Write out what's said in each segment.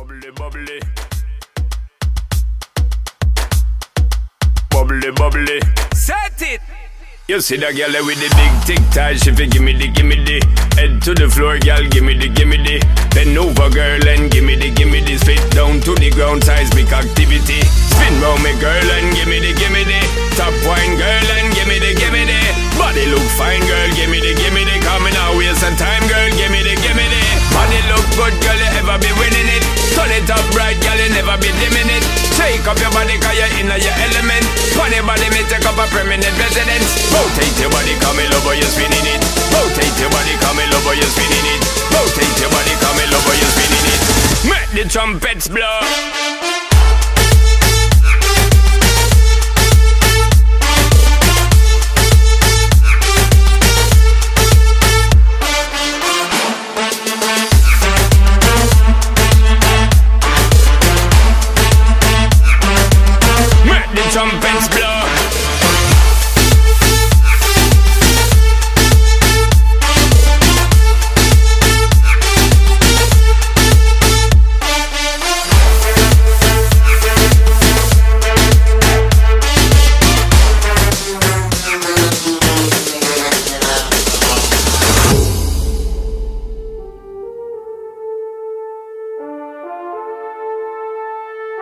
bubbly, bubbly. Bubbly, bubbly. Set it! You see that girl with the big tic tac, she fi gimme the head to the floor, girl, gimme the bend over, girl, and gimme the spit down to the ground, seismic activity. Spin round me, girl, and gimme the top wine, girl, and gimme the body look fine, girl, gimme the coming out waste some time, girl, gimme the body look good, girl, you ever be winning it. Turn it up bright, girl, you never be dimming it. Shake up your body, cause you're in your element. Funny body, me take up a permanent residence. Rotate your body, come in over, you're spinning it. Rotate your body, come in over, you're spinning it. Rotate your body, come in over, you're spinning it. Make the trumpets blow. Make the trumpets blow.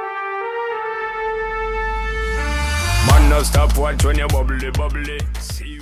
Man, no stop watch when you bubbly, bubbly. See